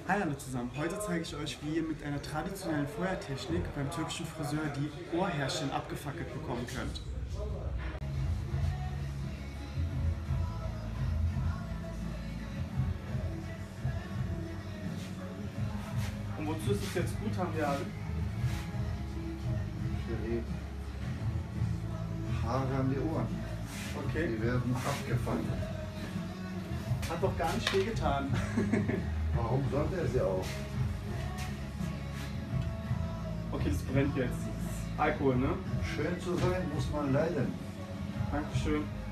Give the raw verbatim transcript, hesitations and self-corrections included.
Hi alle zusammen, heute zeige ich euch, wie ihr mit einer traditionellen Feuertechnik beim türkischen Friseur die Ohrhärchen abgefackelt bekommen könnt. Und wozu ist es jetzt gut, haben wir alle? Für die Haare an die Ohren. Okay, Die werden abgefangen. hat doch gar nicht wehgetan. Warum sollte er sie auch? Okay, das brennt jetzt. Alkohol, ne? Schön zu sein muss man leiden. Dankeschön.